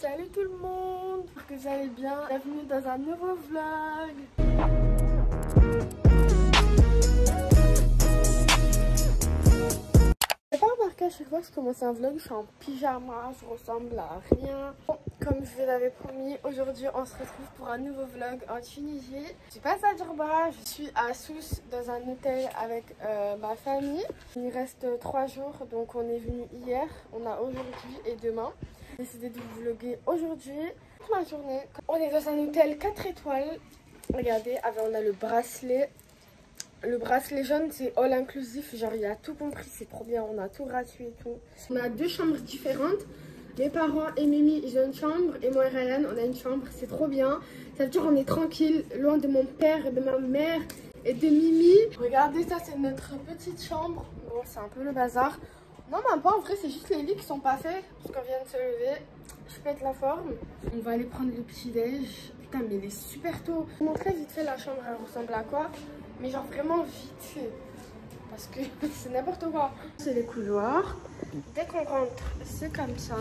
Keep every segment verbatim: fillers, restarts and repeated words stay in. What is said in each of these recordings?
Salut tout le monde, j'espère que vous allez bien. Bienvenue dans un nouveau vlog. J'ai pas remarqué à chaque fois que je commence un vlog, je suis en pyjama, je ressemble à rien. Bon, comme je vous l'avais promis, aujourd'hui on se retrouve pour un nouveau vlog en Tunisie. Je passe à Djerba, je suis à Sousse dans un hôtel avec euh, ma famille. Il reste trois jours, donc on est venu hier, on a aujourd'hui et demain. J'ai décidé de vous vlogger aujourd'hui toute ma journée. On est dans un hôtel quatre étoiles. Regardez, on a le bracelet. Le bracelet jaune, c'est all inclusif. Genre, il y a tout compris, c'est trop bien. On a tout gratuit et tout. On a deux chambres différentes. Mes parents et Mimi, ils ont une chambre. Et moi et Ryan, on a une chambre. C'est trop bien. Ça veut dire qu'on est tranquille, loin de mon père et de ma mère et de Mimi. Regardez, ça, c'est notre petite chambre. Bon, c'est un peu le bazar. Non, même pas, en vrai, c'est juste les lits qui sont pas faits parce qu'on vient de se lever. Je pète la forme. On va aller prendre le petit-déj. Putain, mais il est super tôt. Je vous montrer vite fait la chambre, elle ressemble à quoi. Mais genre vraiment vite fait. Parce que c'est n'importe quoi. C'est les couloirs. Dès qu'on rentre, c'est comme ça.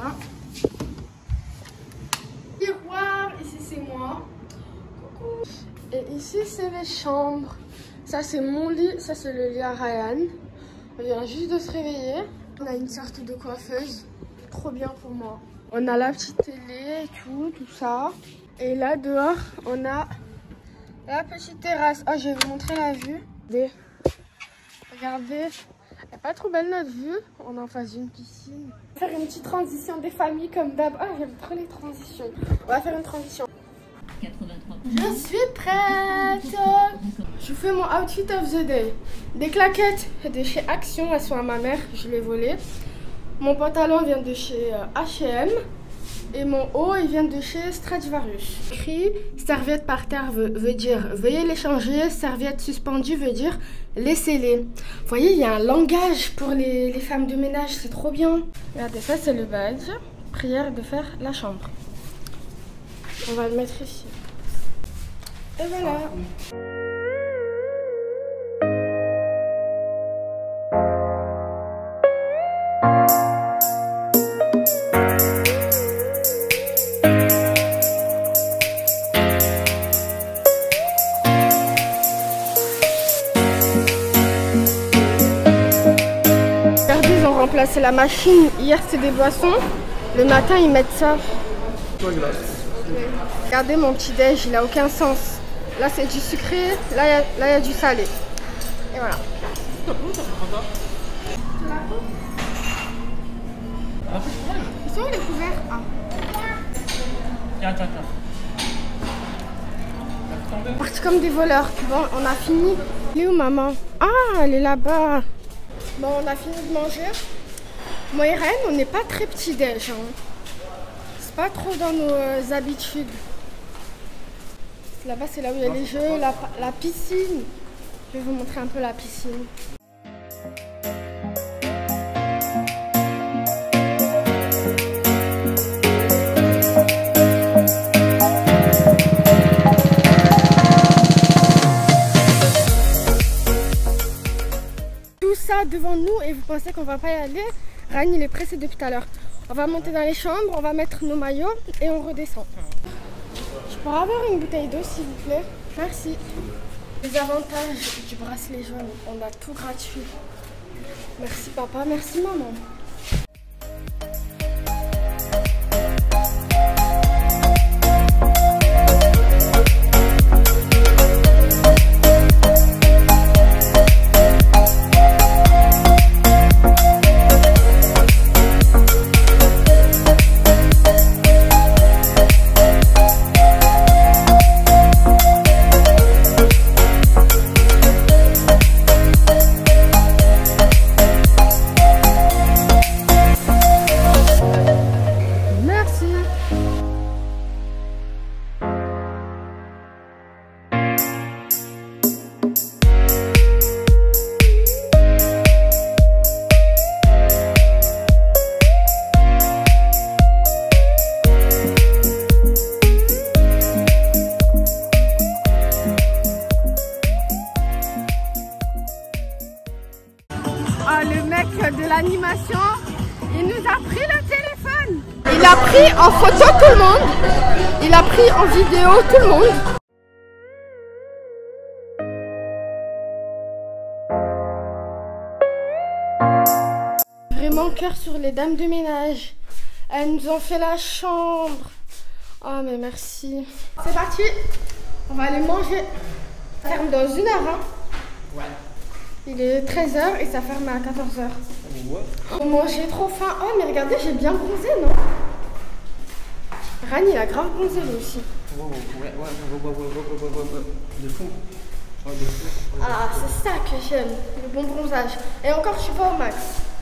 Miroir, ici c'est moi. Coucou. Et ici, c'est les chambres. Ça, c'est mon lit. Ça, c'est le lit à Ryan. On vient juste de se réveiller. On a une sorte de coiffeuse, trop bien pour moi. On a la petite télé et tout, tout ça. Et là dehors, on a la petite terrasse. Oh, je vais vous montrer la vue. Regardez, regardez, elle n'est pas trop belle notre vue. On est en face d'une piscine. On va faire une petite transition des familles comme d'hab. Ah, j'aime trop les transitions. On va faire une transition. Je suis prête. Je vous fais mon outfit of the day. Des claquettes de chez Action, elles sont à ma mère, je les volées. Mon pantalon vient de chez H et M. Et mon haut, il vient de chez Stradivarius. Écrit serviette par terre veut, veut dire veuillez les changer. Serviette suspendue veut dire laissez-les. Vous voyez, il y a un langage pour les, les femmes de ménage, c'est trop bien. Regardez, ça c'est le badge. Prière de faire la chambre. On va le mettre ici. Et voilà. Regardez, ils ont remplacé la machine. Hier, c'est des boissons. Le matin, ils mettent ça. Regardez mon petit déj, il a aucun sens. Là c'est du sucré, là il y, y a du salé. Et voilà. Ils sont où les couverts? Ah. Tiens, tiens, tiens. Parti comme des voleurs. Bon, on a fini. Elle est où maman? Ah, elle est là-bas. Bon, on a fini de manger. Moi et Ryan, on n'est pas très petit déj. Hein. C'est pas trop dans nos euh, habitudes. Là-bas, c'est là où il y a les jeux, la, la piscine. Je vais vous montrer un peu la piscine. Tout ça devant nous et vous pensez qu'on va pas y aller? Ryan, il est pressé depuis tout à l'heure. On va monter dans les chambres, on va mettre nos maillots et on redescend. Je pourrais avoir une bouteille d'eau s'il vous plaît? Merci. Les avantages du bracelet jaune, on a tout gratuit. Merci papa, merci maman. le mec de l'animation, il nous a pris le téléphone. Il a pris pris en photo tout le monde. Il a pris en vidéo tout le monde. Vraiment cœur sur les dames de ménage. Elles nous ont fait la chambre. Oh mais merci. C'est parti. On va aller manger. Ça ferme dans une heure. Hein. Ouais. Il est treize heures et ça ferme à quatorze heures. Ouais. Oh, j'ai trop faim. Oh mais regardez, j'ai bien bronzé, non? Rani, il a grave bronzé lui aussi. Ouais, ouais, ouais, ouais, ouais, ouais, ouais, ouais. De fou. Ouais, de fou. Ah, c'est ça que j'aime, le bon bronzage. Et encore, je suis pas au max.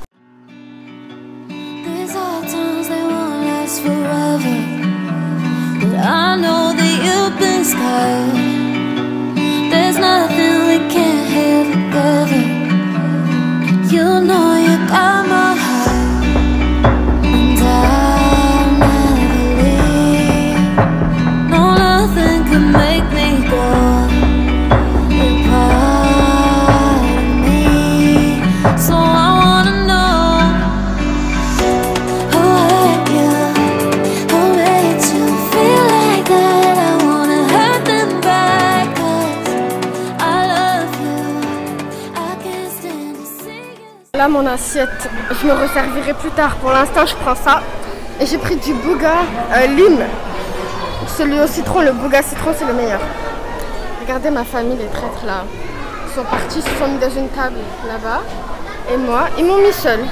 These are times they won't last forever. But I know that you've been scarred. There's nothing we can't have together. You know you got my heart, and I'll never leave. No, nothing can make me go. You're part of me, so I wanna know who hurt you, who made you feel like that. I wanna hurt them back, 'cause I love you. I can't stand to see you. Là mon assiette, je me resservirai plus tard. Pour l'instant je prends ça. Et j'ai pris du bouga euh, lime. Celui au citron, le bouga citron c'est le meilleur. Regardez ma famille, les traîtres là. Ils sont partis, ils se sont mis dans une table là-bas. Et moi, ils m'ont mis seul.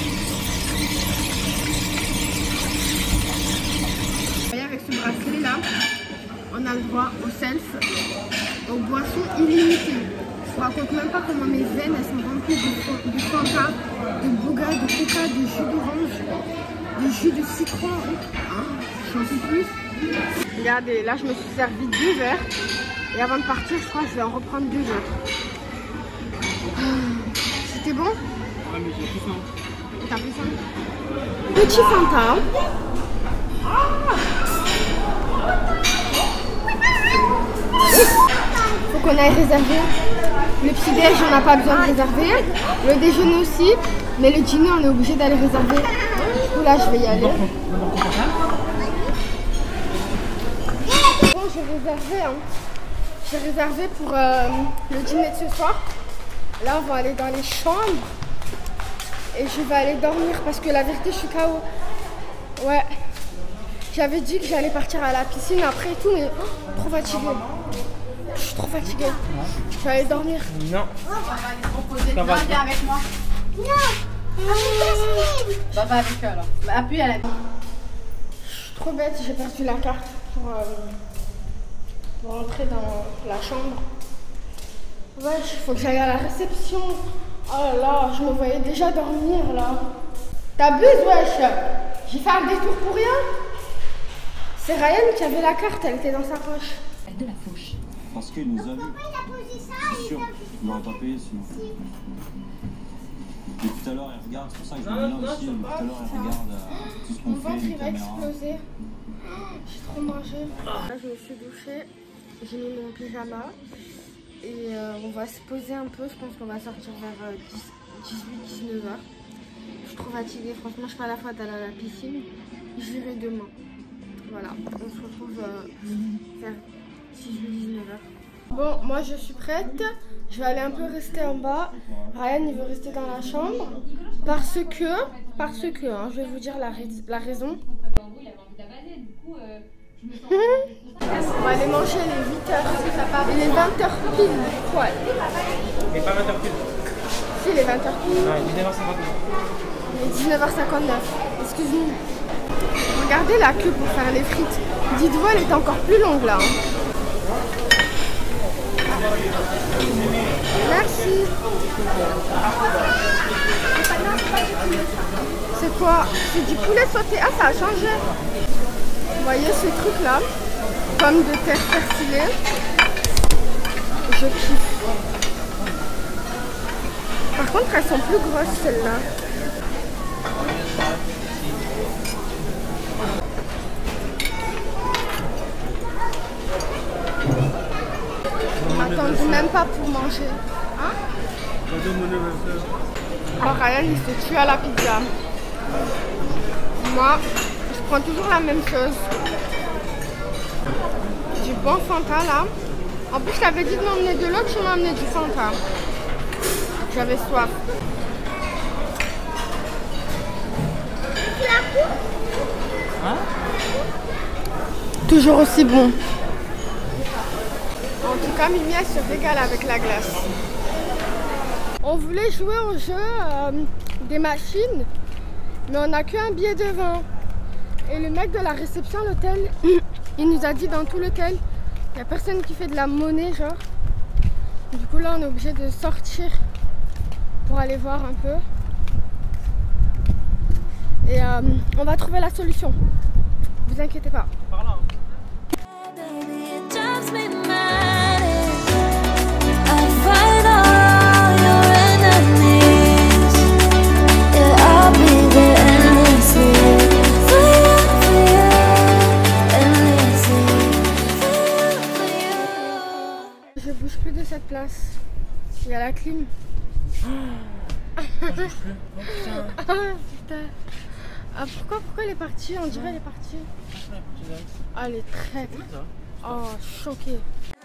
Vous voyez avec ce bracelet là, on a le droit au self, aux boissons illimitées. Je vous raconte même pas comment mes veines elles sont remplies de, de Fanta, de bouga, de coca, de jus d'orange, de jus de citron. Hein, j'en sais plus. Regardez, là je me suis servi deux verres. Et avant de partir, je crois que je vais en reprendre deux autres. C'était bon? Ouais, mais j'ai plus faim. T'as plus faim? Petit Fanta. Faut qu'on aille réserver. Le petit-déj, on n'a pas besoin de réserver. Le déjeuner aussi. Mais le dîner, on est obligé d'aller réserver. Du coup, là, je vais y aller. Bon, j'ai réservé. Hein. J'ai réservé pour euh, le dîner de ce soir. Là, on va aller dans les chambres. Et je vais aller dormir parce que la vérité, je suis K O. Ouais. J'avais dit que j'allais partir à la piscine après et tout, mais oh, trop fatiguée. Je suis trop fatiguée. Je vais aller dormir. Non. Ça va bien avec moi. Non. Va pas avec eux alors. Bah, appuie à la. Je suis trop bête, j'ai perdu la carte pour, euh, pour entrer dans la chambre. Ouais, il faut que j'aille à la réception. Oh là là, je me voyais déjà dormir là. T'abuses, wesh. J'ai fait un détour pour rien. C'est Ryan qui avait la carte, elle était dans sa poche. Elle de la fauche. Parce qu'il nous a vus. C'est sûr, il l'aurait pas payé sinon. Depuis tout à l'heure, il regarde, c'est pour ça que je me mets là aussi. Depuis tout à l'heure, il regarde euh, tout ce qu'on fait, les caméras. Explosé. J'ai trop mangé. Là, je me suis douchée, j'ai mis mon pyjama. Et euh, on va se poser un peu, je pense qu'on va sortir vers euh, dix-huit dix-neuf heures. Je suis trop fatiguée, franchement, je suis pas à la fois d'aller à la piscine. J'irai demain. Voilà, on se retrouve euh, vers dix-huit dix-neuf heures. Bon, moi je suis prête. Je vais aller un peu rester en bas. Ryan, il veut rester dans la chambre. Parce que, parce que, hein, je vais vous dire la, rais la raison. On va aller manger les huit heures. Il est vingt heures pile. Ouais. Mais pas vingt heures pile. Si, il est vingt heures pile. Non, il est dix-neuf heures cinquante-neuf. Il est dix-neuf heures cinquante-neuf. Excuse-nous. Regardez la queue pour faire les frites. Dites-vous, elle est encore plus longue là. Merci. C'est quoi? C'est du poulet sauté. Ah, ça a changé. Vous voyez ce truc là, pommes de terre persillées. Je kiffe. Par contre, elles sont plus grosses celles-là. On m'attendait même pas pour manger. Hein? Alors Ryan, il se tue à la pizza. Moi, je prends toujours la même chose. Du bon Fanta là. En plus, je t'avais dit de m'emmener de l'autre, tu m'as emmené du Fanta. J'avais soif. Hein? Toujours aussi bon. En tout cas, Mimi elle se régale avec la glace. On voulait jouer au jeu euh, des machines, mais on n'a qu'un billet de vingt. Et le mec de la réception à l'hôtel, il nous a dit dans tout l'hôtel, il n'y a personne qui fait de la monnaie, genre. Du coup, là, on est obligé de sortir pour aller voir un peu. Et euh, on va trouver la solution. Vous inquiétez pas. Par là. Je bouge plus de cette place. Il y a la clim. Oh, je bouge plus. Oh putain. Ah putain. Ah, pourquoi, pourquoi elle est partie? On dirait elle est partie. Ah, elle est très... Oh, choquée.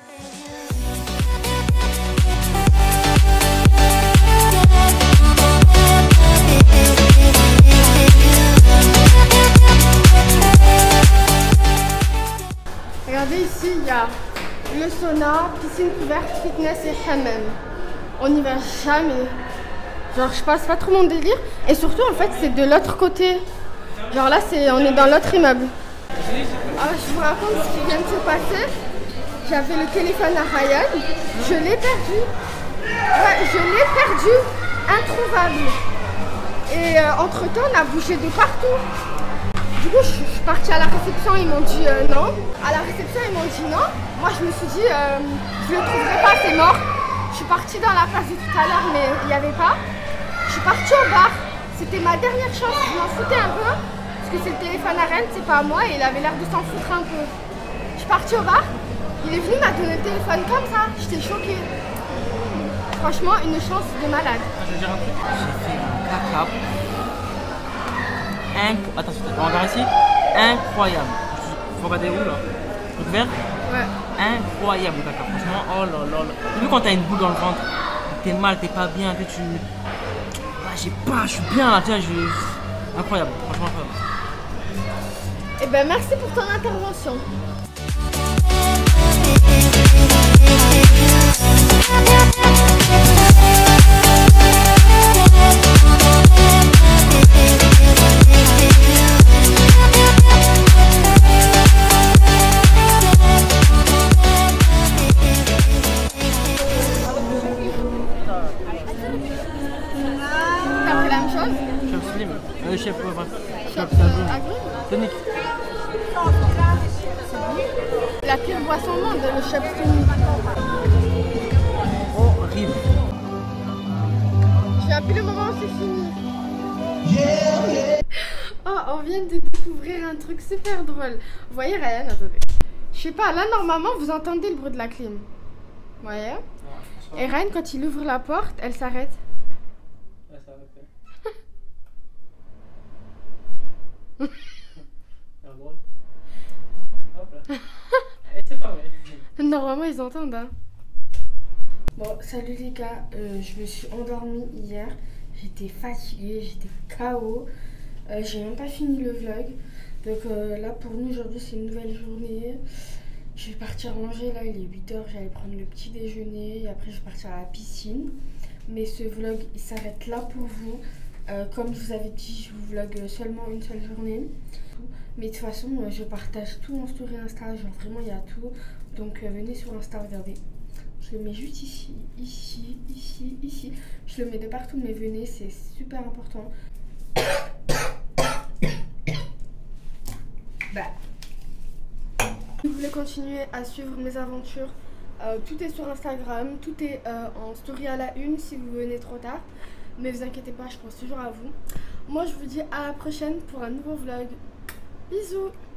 Regardez ici, il y a le sauna, piscine couverte, fitness et hammam. On n'y va jamais. Genre, je passe pas trop mon délire. Et surtout, en fait, c'est de l'autre côté. Genre là, c'est, on est dans l'autre immeuble. Ah, je vous raconte ce qui vient de se passer. J'avais le téléphone à Ryan. Je l'ai perdu. Ouais, je l'ai perdu. Introuvable. Et euh, entre temps, on a bougé de partout. Du coup, je suis partie à la réception. Ils m'ont dit euh, non. À la réception, ils m'ont dit non. Moi, je me suis dit, euh, je le trouverai pas, c'est mort. Je suis partie dans la place de tout à l'heure, mais il n'y avait pas. Je suis partie au bar. C'était ma dernière chance. Je m'en foutais un peu. Parce que c'est le téléphone à Rennes, c'est pas à moi. Et il avait l'air de s'en foutre un peu. Je suis partie au bar. Il est venu, m'a donné le téléphone comme ça. J'étais choquée. Franchement, une chance de malade. Je vais dire un truc. J'ai fait un caca. Inc... Attention, on va voir ici. Incroyable. Faut regarder où là? Truc vert? Ouais. Incroyable le caca. Franchement, oh là là là. T'as vu quand t'as une boule dans le ventre? T'es mal, t'es pas bien, t'es tu. Ah, j'ai pas, je suis bien là, tiens, je. Incroyable, franchement incroyable. Eh ben merci pour ton intervention. Euh, chef, ouais, ouais. Chef, Chef, euh, agri. Tonique. La pire boisson au monde, le chef tonique. Horrible. J'ai appris le moment où c'est fini. Oh, on vient de découvrir un truc super drôle. Vous voyez Ryan, attendez. Je sais pas, là normalement vous entendez le bruit de la clim. Vous voyez? Et Ryan, quand il ouvre la porte, elle s'arrête. Ouais, ça va faire. C'est pas vrai. Normalement ils entendent hein. Bon salut les gars, euh, je me suis endormie hier. J'étais fatiguée, j'étais K O. euh, J'ai même pas fini le vlog. Donc euh, là pour nous aujourd'hui c'est une nouvelle journée. Je vais partir manger, là il est huit heures, j'allais prendre le petit déjeuner et après je vais partir à la piscine. Mais ce vlog il s'arrête là pour vous. euh, Comme je vous avais dit, je vous vlog seulement une seule journée. Mais de toute façon, je partage tout en story Insta, genre vraiment il y a tout. Donc euh, venez sur Insta, regardez. Je le mets juste ici, ici, ici, ici. Je le mets de partout, mais venez, c'est super important. Bah. Si vous voulez continuer à suivre mes aventures, euh, tout est sur Instagram, tout est euh, en story à la une si vous venez trop tard. Mais vous inquiétez pas, je pense toujours à vous. Moi je vous dis à la prochaine pour un nouveau vlog. Bisous.